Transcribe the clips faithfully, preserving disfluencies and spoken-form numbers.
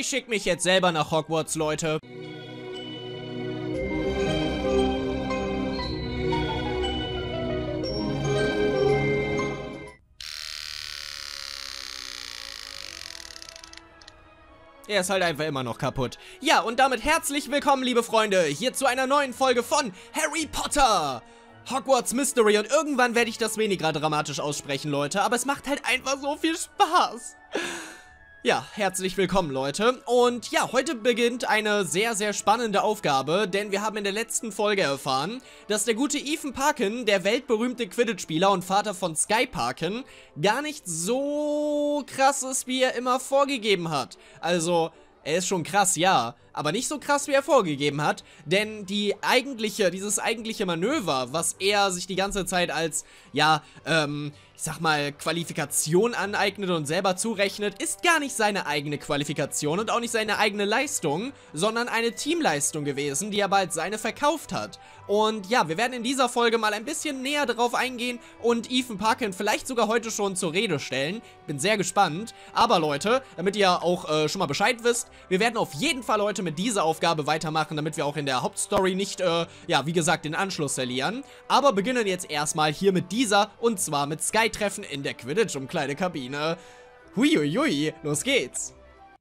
Ich schicke mich jetzt selber nach Hogwarts, Leute. Er ist halt einfach immer noch kaputt. Ja, und damit herzlich willkommen, liebe Freunde, hier zu einer neuen Folge von Harry Potter Hogwarts Mystery. Und irgendwann werde ich das weniger dramatisch aussprechen, Leute, aber es macht halt einfach so viel Spaß. Ja, herzlich willkommen, Leute. Und ja, heute beginnt eine sehr, sehr spannende Aufgabe, denn wir haben in der letzten Folge erfahren, dass der gute Ethan Parkin, der weltberühmte Quidditch-Spieler und Vater von Sky Parkin, gar nicht so krass ist, wie er immer vorgegeben hat. Also, er ist schon krass, ja, aber nicht so krass, wie er vorgegeben hat, denn die eigentliche, dieses eigentliche Manöver, was er sich die ganze Zeit als, ja, ähm, ich sag mal, Qualifikation aneignet und selber zurechnet, ist gar nicht seine eigene Qualifikation und auch nicht seine eigene Leistung, sondern eine Teamleistung gewesen, die er bald seine verkauft hat. Und ja, wir werden in dieser Folge mal ein bisschen näher darauf eingehen und Ethan Parkin vielleicht sogar heute schon zur Rede stellen. Bin sehr gespannt. Aber Leute, damit ihr auch äh, schon mal Bescheid wisst, wir werden auf jeden Fall heute mit dieser Aufgabe weitermachen, damit wir auch in der Hauptstory nicht, äh, ja, wie gesagt, den Anschluss verlieren. Aber beginnen jetzt erstmal hier mit dieser, und zwar mit Sky-Treffen in der Quidditch-Umkleidekabine. Huiuiui, los geht's.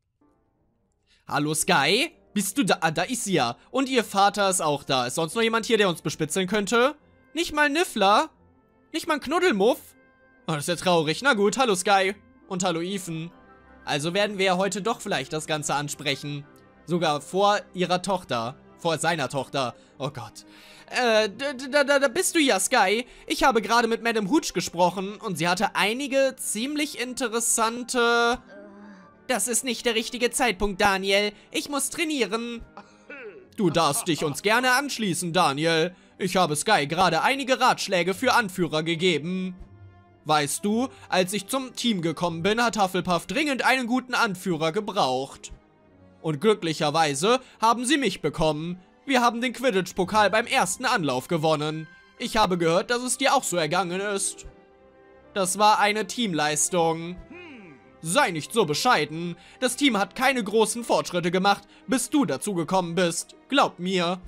Hallo Sky? Bist du da? Ah, da ist sie ja. Und ihr Vater ist auch da. Ist sonst noch jemand hier, der uns bespitzeln könnte? Nicht mal Niffler? Nicht mal ein Knuddelmuff? Oh, das ist ja traurig. Na gut, hallo Sky. Und hallo Ethan. Also werden wir ja heute doch vielleicht das Ganze ansprechen. Sogar vor ihrer Tochter. Vor seiner Tochter. Oh Gott. Äh, da, da, da bist du ja, Sky. Ich habe gerade mit Madame Hooch gesprochen und sie hatte einige ziemlich interessante... Das ist nicht der richtige Zeitpunkt, Daniel. Ich muss trainieren. Du darfst dich uns gerne anschließen, Daniel. Ich habe Sky gerade einige Ratschläge für Anführer gegeben. Weißt du, als ich zum Team gekommen bin, hat Hufflepuff dringend einen guten Anführer gebraucht. Und glücklicherweise haben sie mich bekommen. Wir haben den Quidditch-Pokal beim ersten Anlauf gewonnen. Ich habe gehört, dass es dir auch so ergangen ist. Das war eine Teamleistung. Sei nicht so bescheiden. Das Team hat keine großen Fortschritte gemacht, bis du dazugekommen bist. Glaub mir.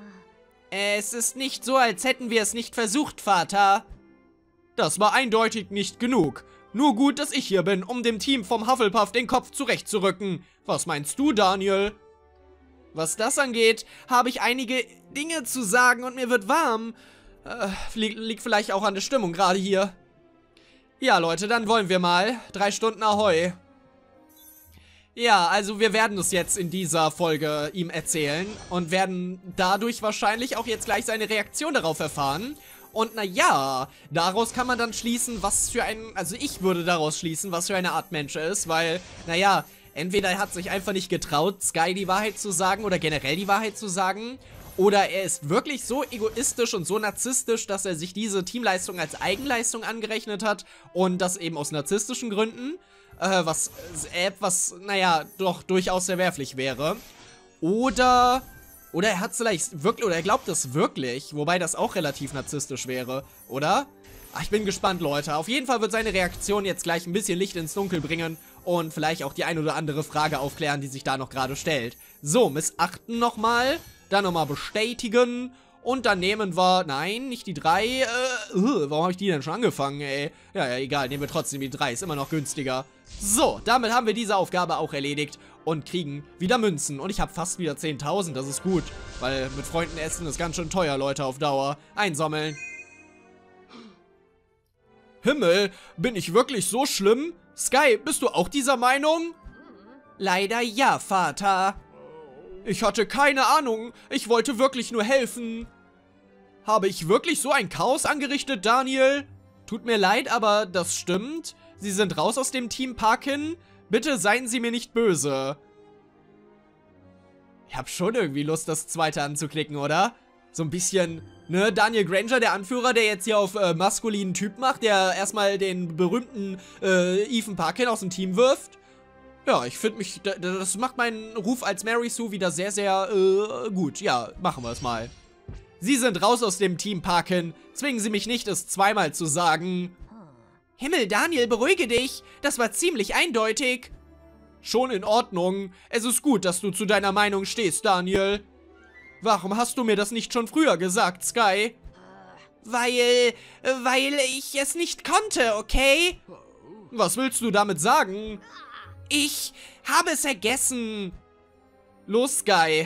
Es ist nicht so, als hätten wir es nicht versucht, Vater. Das war eindeutig nicht genug. Nur gut, dass ich hier bin, um dem Team vom Hufflepuff den Kopf zurechtzurücken. Was meinst du, Daniel? Was das angeht, habe ich einige Dinge zu sagen und mir wird warm. Äh, li- liegt vielleicht auch an der Stimmung gerade hier. Ja, Leute, dann wollen wir mal. Drei Stunden Ahoi. Ja, also wir werden es jetzt in dieser Folge ihm erzählen und werden dadurch wahrscheinlich auch jetzt gleich seine Reaktion darauf erfahren. Und naja, daraus kann man dann schließen, was für ein... Also ich würde daraus schließen, was für eine Art Mensch er ist, weil, naja, entweder er hat sich einfach nicht getraut, Sky die Wahrheit zu sagen oder generell die Wahrheit zu sagen. Oder er ist wirklich so egoistisch und so narzisstisch, dass er sich diese Teamleistung als Eigenleistung angerechnet hat. Und das eben aus narzisstischen Gründen. Äh, was etwas, naja, doch durchaus verwerflich wäre. Oder... Oder er hat es vielleicht wirklich... Oder er glaubt es wirklich. Wobei das auch relativ narzisstisch wäre. Oder? Ach, ich bin gespannt, Leute. Auf jeden Fall wird seine Reaktion jetzt gleich ein bisschen Licht ins Dunkel bringen. Und vielleicht auch die ein oder andere Frage aufklären, die sich da noch gerade stellt. So, missachten nochmal. Dann nochmal bestätigen. Und dann nehmen wir... Nein, nicht die drei. Äh, uh, warum habe ich die denn schon angefangen, ey? Ja, ja, egal. Nehmen wir trotzdem die drei. Ist immer noch günstiger. So, damit haben wir diese Aufgabe auch erledigt. Und kriegen wieder Münzen. Und ich habe fast wieder zehntausend. Das ist gut. Weil mit Freunden essen ist ganz schön teuer, Leute, auf Dauer. Einsammeln. Himmel, bin ich wirklich so schlimm? Sky, bist du auch dieser Meinung? Leider ja, Vater. Ich hatte keine Ahnung. Ich wollte wirklich nur helfen. Habe ich wirklich so ein Chaos angerichtet, Daniel? Tut mir leid, aber das stimmt. Sie sind raus aus dem Team Parkin. Bitte seien Sie mir nicht böse. Ich habe schon irgendwie Lust, das zweite anzuklicken, oder? So ein bisschen, ne, Daniel Granger, der Anführer, der jetzt hier auf äh, maskulinen Typ macht, der erstmal den berühmten äh, Ethan Parkin aus dem Team wirft. Ja, ich finde mich, das macht meinen Ruf als Mary Sue wieder sehr, sehr äh, gut. Ja, machen wir es mal. Sie sind raus aus dem Team Parkin. Zwingen Sie mich nicht, es zweimal zu sagen. Himmel, Daniel, beruhige dich. Das war ziemlich eindeutig. Schon in Ordnung. Es ist gut, dass du zu deiner Meinung stehst, Daniel. Warum hast du mir das nicht schon früher gesagt, Sky? Weil, weil ich es nicht konnte, okay? Was willst du damit sagen? Ich habe es vergessen. Los, Sky.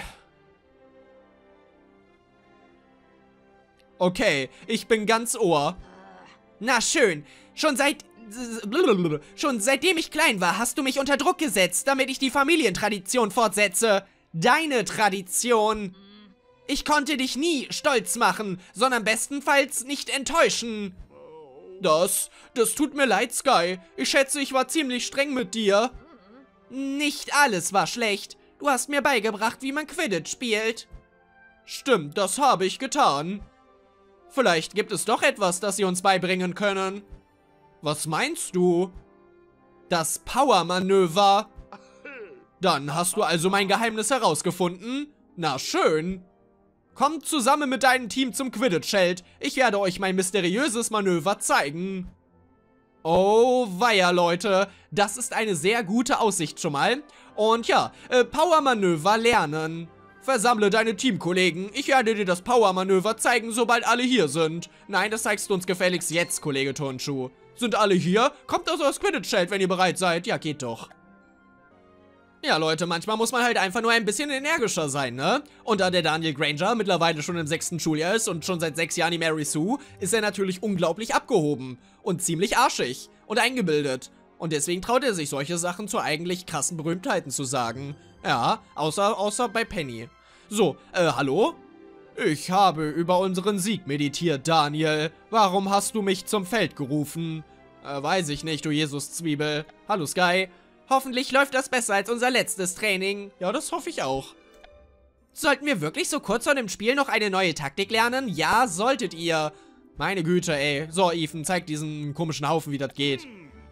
Okay, ich bin ganz Ohr. Na schön, schon seit... Schon seitdem ich klein war, hast du mich unter Druck gesetzt, damit ich die Familientradition fortsetze. Deine Tradition. Ich konnte dich nie stolz machen, sondern bestenfalls nicht enttäuschen. Das, das tut mir leid, Sky. Ich schätze, ich war ziemlich streng mit dir. Nicht alles war schlecht. Du hast mir beigebracht, wie man Quidditch spielt. Stimmt, das habe ich getan. Vielleicht gibt es doch etwas, das sie uns beibringen können. Was meinst du? Das Power-Manöver. Dann hast du also mein Geheimnis herausgefunden? Na schön. Kommt zusammen mit deinem Team zum Quidditch-Held. Ich werde euch mein mysteriöses Manöver zeigen. Oh weia, Leute. Das ist eine sehr gute Aussicht schon mal. Und ja, äh, Power-Manöver lernen. Versammle deine Teamkollegen. Ich werde dir das Power-Manöver zeigen, sobald alle hier sind. Nein, das zeigst du uns gefälligst jetzt, Kollege Turnschuh. Sind alle hier? Kommt aus das Quidditch-Held, wenn ihr bereit seid. Ja, geht doch. Ja, Leute, manchmal muss man halt einfach nur ein bisschen energischer sein, ne? Und da der Daniel Granger mittlerweile schon im sechsten Schuljahr ist und schon seit sechs Jahren die Mary Sue, ist er natürlich unglaublich abgehoben und ziemlich arschig und eingebildet. Und deswegen traut er sich solche Sachen zu eigentlich krassen Berühmtheiten zu sagen. Ja, außer, außer bei Penny. So, äh, hallo? Ich habe über unseren Sieg meditiert, Daniel. Warum hast du mich zum Feld gerufen? Äh, weiß ich nicht, du Jesus-Zwiebel. Hallo, Sky. Hoffentlich läuft das besser als unser letztes Training. Ja, das hoffe ich auch. Sollten wir wirklich so kurz vor dem Spiel noch eine neue Taktik lernen? Ja, solltet ihr. Meine Güte, ey. So, Ethan, zeig diesen komischen Haufen, wie das geht.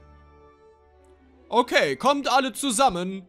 Okay, kommt alle zusammen.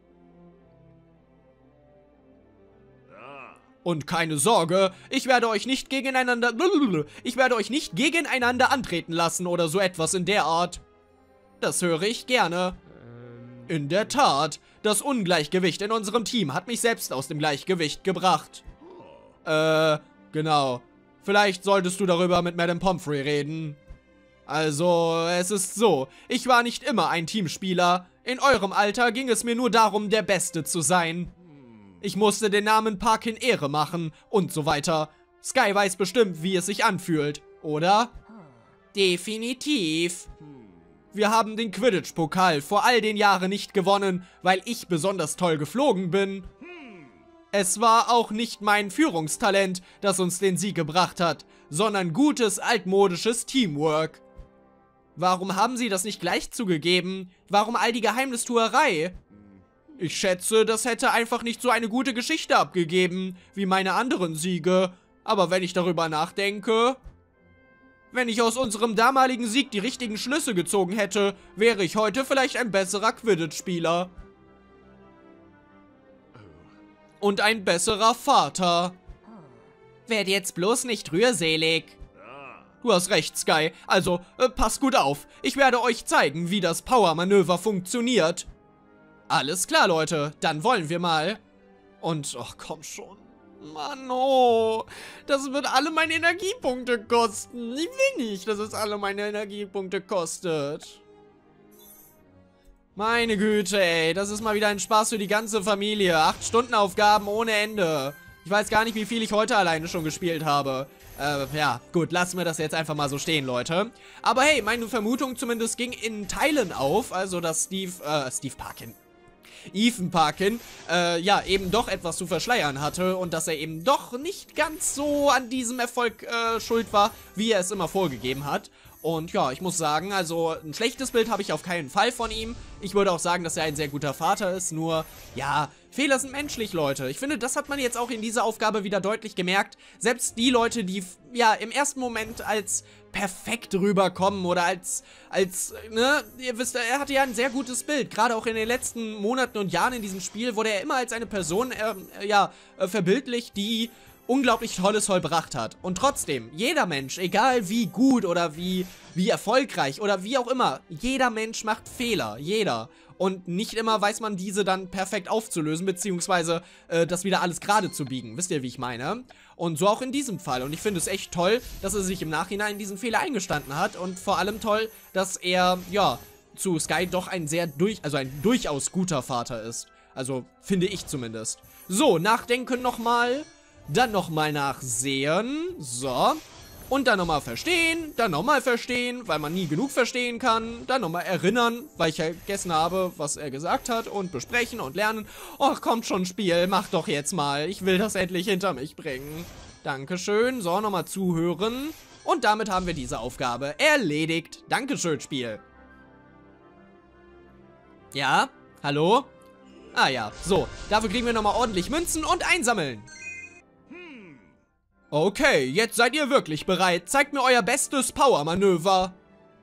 Und keine Sorge, ich werde euch nicht gegeneinander... Ich werde euch nicht gegeneinander antreten lassen oder so etwas in der Art. Das höre ich gerne. In der Tat, das Ungleichgewicht in unserem Team hat mich selbst aus dem Gleichgewicht gebracht. Äh, genau. Vielleicht solltest du darüber mit Madame Pomfrey reden. Also, es ist so, ich war nicht immer ein Teamspieler. In eurem Alter ging es mir nur darum, der Beste zu sein. Ich musste den Namen Parkin Ehre machen und so weiter. Sky weiß bestimmt, wie es sich anfühlt, oder? Definitiv. Wir haben den Quidditch-Pokal vor all den Jahren nicht gewonnen, weil ich besonders toll geflogen bin. Es war auch nicht mein Führungstalent, das uns den Sieg gebracht hat, sondern gutes, altmodisches Teamwork. Warum haben sie das nicht gleich zugegeben? Warum all die Geheimnistuerei? Ich schätze, das hätte einfach nicht so eine gute Geschichte abgegeben, wie meine anderen Siege. Aber wenn ich darüber nachdenke... Wenn ich aus unserem damaligen Sieg die richtigen Schlüsse gezogen hätte, wäre ich heute vielleicht ein besserer Quidditch-Spieler. Und ein besserer Vater. Werd jetzt bloß nicht rührselig. Du hast recht, Sky. Also, äh, passt gut auf. Ich werde euch zeigen, wie das Power-Manöver funktioniert. Alles klar, Leute. Dann wollen wir mal. Und, ach komm schon. Mann, oh. Das wird alle meine Energiepunkte kosten. Ich will nicht, dass es alle meine Energiepunkte kostet. Meine Güte, ey. Das ist mal wieder ein Spaß für die ganze Familie. Acht Stunden Aufgaben ohne Ende. Ich weiß gar nicht, wie viel ich heute alleine schon gespielt habe. Äh, ja, gut, lassen wir das jetzt einfach mal so stehen, Leute. Aber hey, meine Vermutung zumindest ging in Teilen auf. Also, dass Steve, äh, Steve Parkin. Ethan Parkin, äh, ja, eben doch etwas zu verschleiern hatte und dass er eben doch nicht ganz so an diesem Erfolg, äh, schuld war, wie er es immer vorgegeben hat. Und ja, ich muss sagen, also ein schlechtes Bild habe ich auf keinen Fall von ihm. Ich würde auch sagen, dass er ein sehr guter Vater ist, nur, ja, Fehler sind menschlich, Leute. Ich finde, das hat man jetzt auch in dieser Aufgabe wieder deutlich gemerkt. Selbst die Leute, die, ja, im ersten Moment als perfekt rüberkommen oder als, als, ne, ihr wisst, er hatte ja ein sehr gutes Bild. Gerade auch in den letzten Monaten und Jahren in diesem Spiel wurde er immer als eine Person, äh, ja, äh, verbildlicht, die unglaublich Tolles vollbracht hat. Und trotzdem, jeder Mensch, egal wie gut oder wie, wie erfolgreich oder wie auch immer, jeder Mensch macht Fehler, jeder. Und nicht immer weiß man diese dann perfekt aufzulösen, beziehungsweise äh, das wieder alles gerade zu biegen. Wisst ihr, wie ich meine? Und so auch in diesem Fall. Und ich finde es echt toll, dass er sich im Nachhinein diesen Fehler eingestanden hat. Und vor allem toll, dass er, ja, zu Sky doch ein sehr durch, also ein durchaus guter Vater ist. Also, finde ich zumindest. So, nachdenken nochmal. Dann nochmal nachsehen. So. Und dann nochmal verstehen, dann nochmal verstehen, weil man nie genug verstehen kann. Dann nochmal erinnern, weil ich vergessen habe, was er gesagt hat. Und besprechen und lernen. Och, kommt schon, Spiel, mach doch jetzt mal. Ich will das endlich hinter mich bringen. Dankeschön. So, nochmal zuhören. Und damit haben wir diese Aufgabe erledigt. Dankeschön, Spiel. Ja? Hallo? Ah ja, so. Dafür kriegen wir nochmal ordentlich Münzen und einsammeln. Okay, jetzt seid ihr wirklich bereit. Zeigt mir euer bestes Power-Manöver.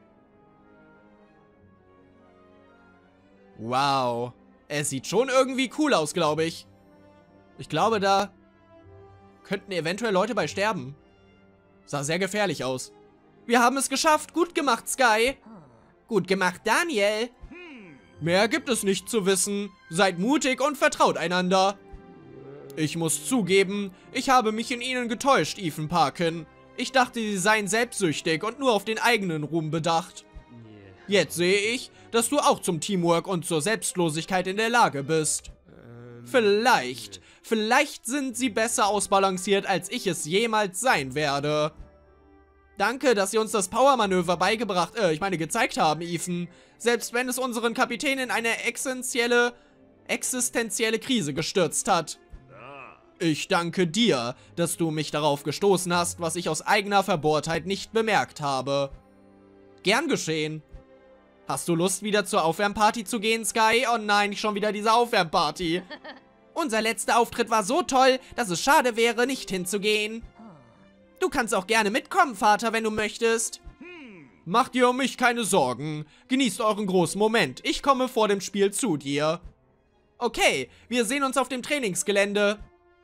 Wow. Es sieht schon irgendwie cool aus, glaube ich. Ich glaube, da könnten eventuell Leute bei sterben. Sah sehr gefährlich aus. Wir haben es geschafft. Gut gemacht, Sky. Gut gemacht, Daniel. Mehr gibt es nicht zu wissen. Seid mutig und vertraut einander. Ich muss zugeben, ich habe mich in ihnen getäuscht, Ethan Parkin. Ich dachte, sie seien selbstsüchtig und nur auf den eigenen Ruhm bedacht. Jetzt sehe ich, dass du auch zum Teamwork und zur Selbstlosigkeit in der Lage bist. Vielleicht, vielleicht sind sie besser ausbalanciert, als ich es jemals sein werde. Danke, dass Sie uns das Power-Manöver beigebracht, äh, ich meine gezeigt haben, Ethan. Selbst wenn es unseren Kapitän in eine existenzielle, existenzielle Krise gestürzt hat. Ich danke dir, dass du mich darauf gestoßen hast, was ich aus eigener Verbohrtheit nicht bemerkt habe. Gern geschehen. Hast du Lust, wieder zur Aufwärmparty zu gehen, Sky? Oh nein, nicht schon wieder diese Aufwärmparty. Unser letzter Auftritt war so toll, dass es schade wäre, nicht hinzugehen. Du kannst auch gerne mitkommen, Vater, wenn du möchtest. Macht dir um mich keine Sorgen. Genießt euren großen Moment. Ich komme vor dem Spiel zu dir. Okay, wir sehen uns auf dem Trainingsgelände.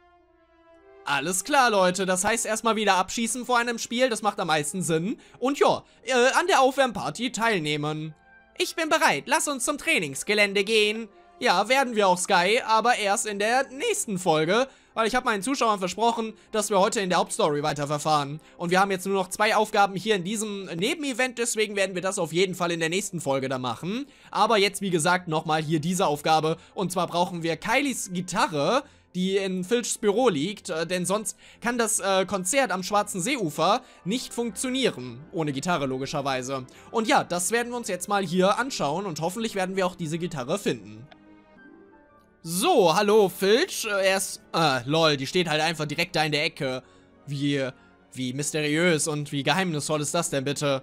Alles klar, Leute. Das heißt, erstmal wieder abschießen vor einem Spiel. Das macht am meisten Sinn. Und ja, äh, an der Aufwärmparty teilnehmen. Ich bin bereit. Lass uns zum Trainingsgelände gehen. Ja, werden wir auch, Sky, aber erst in der nächsten Folge. Weil ich habe meinen Zuschauern versprochen, dass wir heute in der Hauptstory weiterverfahren. Und wir haben jetzt nur noch zwei Aufgaben hier in diesem Nebenevent, deswegen werden wir das auf jeden Fall in der nächsten Folge da machen. Aber jetzt, wie gesagt, nochmal hier diese Aufgabe. Und zwar brauchen wir Kylies Gitarre, die in Filchs Büro liegt, äh, denn sonst kann das äh, Konzert am Schwarzen Seeufer nicht funktionieren. Ohne Gitarre logischerweise. Und ja, das werden wir uns jetzt mal hier anschauen und hoffentlich werden wir auch diese Gitarre finden. So, hallo Filch, er ist, äh, lol, die steht halt einfach direkt da in der Ecke. Wie, wie mysteriös und wie geheimnisvoll ist das denn bitte?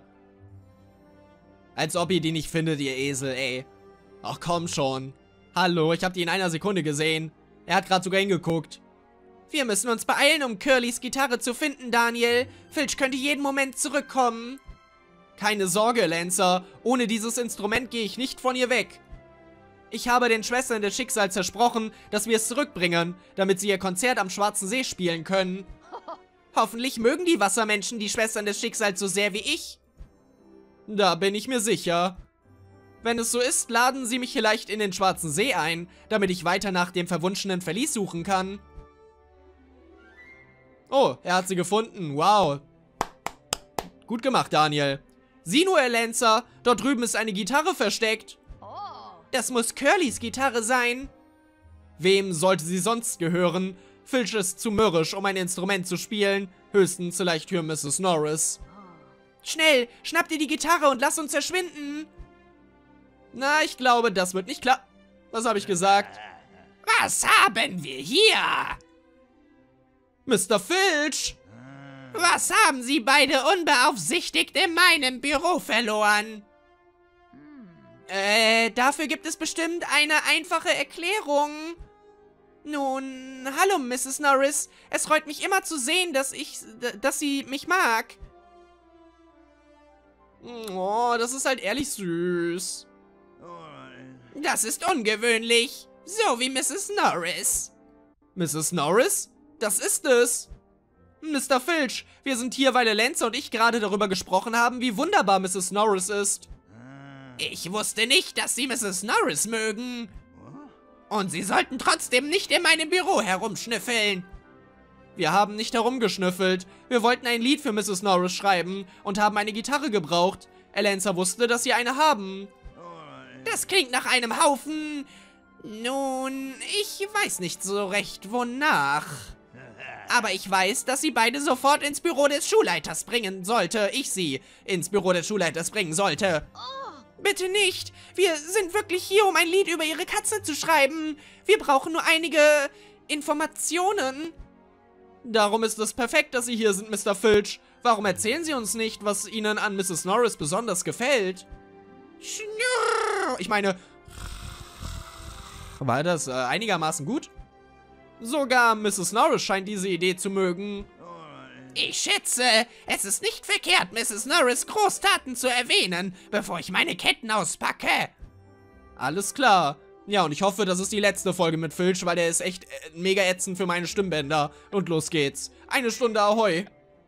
Als ob ihr die nicht findet, ihr Esel, ey. Ach komm schon. Hallo, ich hab die in einer Sekunde gesehen. Er hat gerade sogar hingeguckt. Wir müssen uns beeilen, um Curlys Gitarre zu finden, Daniel. Filch könnte jeden Moment zurückkommen. Keine Sorge, Lancer. Ohne dieses Instrument gehe ich nicht von ihr weg. Ich habe den Schwestern des Schicksals versprochen, dass wir es zurückbringen, damit sie ihr Konzert am Schwarzen See spielen können. Hoffentlich mögen die Wassermenschen die Schwestern des Schicksals so sehr wie ich. Da bin ich mir sicher. Wenn es so ist, laden sie mich vielleicht in den Schwarzen See ein, damit ich weiter nach dem verwunschenen Verlies suchen kann. Oh, er hat sie gefunden. Wow. Gut gemacht, Daniel. Sieh nur, Lancer, dort drüben ist eine Gitarre versteckt. Das muss Curlys Gitarre sein. Wem sollte sie sonst gehören? Filch ist zu mürrisch, um ein Instrument zu spielen. Höchstens vielleicht für Misses Norris. Schnell, schnapp dir die Gitarre und lass uns verschwinden. Na, ich glaube, das wird nicht klar. Was habe ich gesagt? Was haben wir hier? Mister Filch! Was haben Sie beide unbeaufsichtigt in meinem Büro verloren? Äh, dafür gibt es bestimmt eine einfache Erklärung. Nun, hallo, Misses Norris. Es freut mich immer zu sehen, dass ich, dass sie mich mag. Oh, das ist halt ehrlich süß. Das ist ungewöhnlich. So wie Misses Norris. Misses Norris? Das ist es. Mister Filch, wir sind hier, weil Alanza und ich gerade darüber gesprochen haben, wie wunderbar Misses Norris ist. Ich wusste nicht, dass Sie Misses Norris mögen. Und Sie sollten trotzdem nicht in meinem Büro herumschnüffeln. Wir haben nicht herumgeschnüffelt. Wir wollten ein Lied für Misses Norris schreiben und haben eine Gitarre gebraucht. Alanza wusste, dass Sie eine haben. Das klingt nach einem Haufen... Nun, ich weiß nicht so recht, wonach. Aber ich weiß, dass sie beide sofort ins Büro des Schulleiters bringen sollte. Ich sie ins Büro des Schulleiters bringen sollte. Bitte nicht. Wir sind wirklich hier, um ein Lied über ihre Katze zu schreiben. Wir brauchen nur einige Informationen. Darum ist es perfekt, dass Sie hier sind, Mister Filch. Warum erzählen Sie uns nicht, was Ihnen an Misses Norris besonders gefällt? Schnurr. Ich meine... War das äh, einigermaßen gut? Sogar Misses Norris scheint diese Idee zu mögen. Ich schätze, es ist nicht verkehrt, Misses Norris Großtaten zu erwähnen, bevor ich meine Ketten auspacke. Alles klar. Ja, und ich hoffe, das ist die letzte Folge mit Filch, weil der ist echt äh, mega ätzend für meine Stimmbänder. Und los geht's. Eine Stunde Ahoi.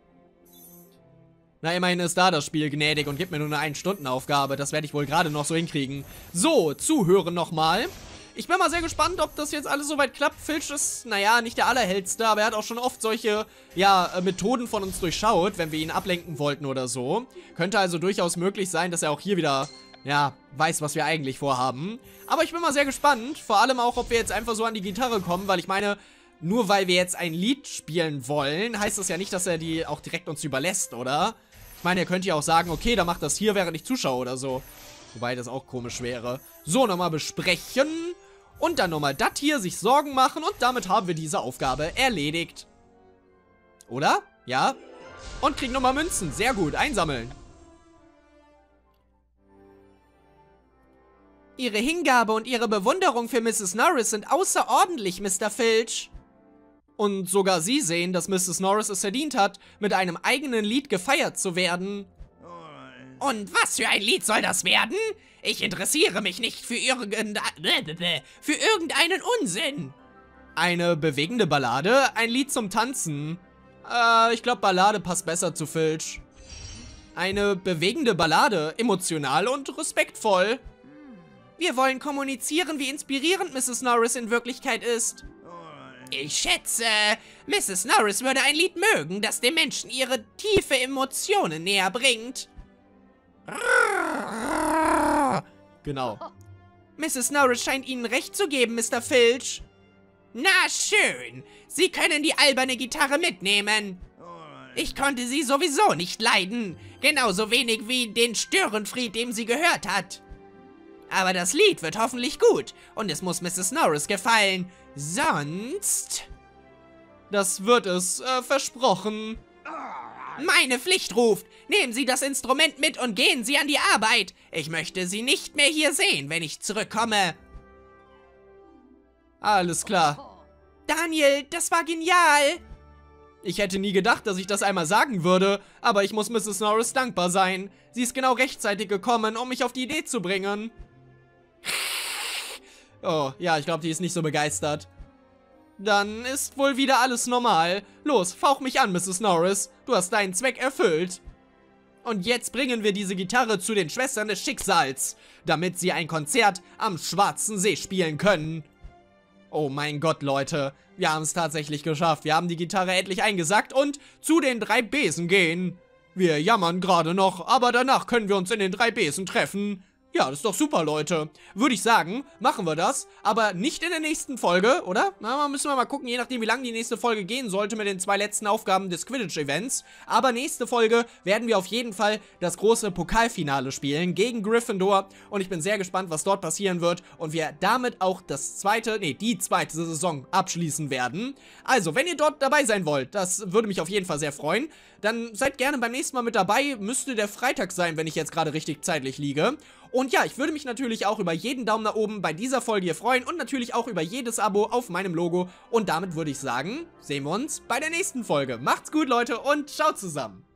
Na, immerhin ist da das Spiel gnädig und gibt mir nur eine Ein-Stunden-Aufgabe. Das werde ich wohl gerade noch so hinkriegen. So, zuhören nochmal. Ich bin mal sehr gespannt, ob das jetzt alles soweit klappt. Filch ist, naja, nicht der Allerhellste, aber er hat auch schon oft solche, ja, Methoden von uns durchschaut, wenn wir ihn ablenken wollten oder so. Könnte also durchaus möglich sein, dass er auch hier wieder, ja, weiß, was wir eigentlich vorhaben. Aber ich bin mal sehr gespannt, vor allem auch, ob wir jetzt einfach so an die Gitarre kommen, weil ich meine, nur weil wir jetzt ein Lied spielen wollen, heißt das ja nicht, dass er die auch direkt uns überlässt, oder? Ich meine, er könnte ja auch sagen, okay, dann macht das hier, während ich zuschaue oder so. Wobei das auch komisch wäre. So, nochmal besprechen. Und dann nochmal das hier, sich Sorgen machen. Und damit haben wir diese Aufgabe erledigt. Oder? Ja. Und kriegen nochmal Münzen. Sehr gut. Einsammeln. Ihre Hingabe und Ihre Bewunderung für Misses Norris sind außerordentlich, Mister Filch. Und sogar Sie sehen, dass Misses Norris es verdient hat, mit einem eigenen Lied gefeiert zu werden. Und was für ein Lied soll das werden? Ich interessiere mich nicht für, irgende für irgendeinen Unsinn. Eine bewegende Ballade? Ein Lied zum Tanzen? Äh, ich glaube, Ballade passt besser zu Filch. Eine bewegende Ballade, emotional und respektvoll. Wir wollen kommunizieren, wie inspirierend Misses Norris in Wirklichkeit ist. Ich schätze, Misses Norris würde ein Lied mögen, das den Menschen ihre tiefe Emotionen näher bringt. Genau. Misses Norris scheint Ihnen recht zu geben, Mister Filch. Na schön. Sie können die alberne Gitarre mitnehmen. Ich konnte sie sowieso nicht leiden. Genauso wenig wie den Störenfried, dem sie gehört hat. Aber das Lied wird hoffentlich gut. Und es muss Misses Norris gefallen. Sonst... Das wird es, äh, versprochen. Meine Pflicht ruft. Nehmen Sie das Instrument mit und gehen Sie an die Arbeit. Ich möchte Sie nicht mehr hier sehen, wenn ich zurückkomme. Alles klar. Daniel, das war genial. Ich hätte nie gedacht, dass ich das einmal sagen würde, aber ich muss Misses Norris dankbar sein. Sie ist genau rechtzeitig gekommen, um mich auf die Idee zu bringen. Oh, ja, ich glaube, die ist nicht so begeistert. Dann ist wohl wieder alles normal. Los, fauch mich an, Misses Norris. Du hast deinen Zweck erfüllt. Und jetzt bringen wir diese Gitarre zu den Schwestern des Schicksals, damit sie ein Konzert am Schwarzen See spielen können. Oh mein Gott, Leute. Wir haben es tatsächlich geschafft. Wir haben die Gitarre endlich eingesackt und zu den drei Besen gehen. Wir jammern gerade noch, aber danach können wir uns in den drei Besen treffen. Ja, das ist doch super, Leute. Würde ich sagen, machen wir das, aber nicht in der nächsten Folge, oder? Na, müssen wir mal gucken, je nachdem, wie lange die nächste Folge gehen sollte mit den zwei letzten Aufgaben des Quidditch-Events. Aber nächste Folge werden wir auf jeden Fall das große Pokalfinale spielen gegen Gryffindor. Und ich bin sehr gespannt, was dort passieren wird. Und wir damit auch das zweite, nee, die zweite Saison abschließen werden. Also, wenn ihr dort dabei sein wollt, das würde mich auf jeden Fall sehr freuen. Dann seid gerne beim nächsten Mal mit dabei. Müsste der Freitag sein, wenn ich jetzt gerade richtig zeitlich liege. Und ja, ich würde mich natürlich auch über jeden Daumen nach oben bei dieser Folge hier freuen und natürlich auch über jedes Abo auf meinem Logo. Und damit würde ich sagen, sehen wir uns bei der nächsten Folge. Macht's gut, Leute, und ciao zusammen.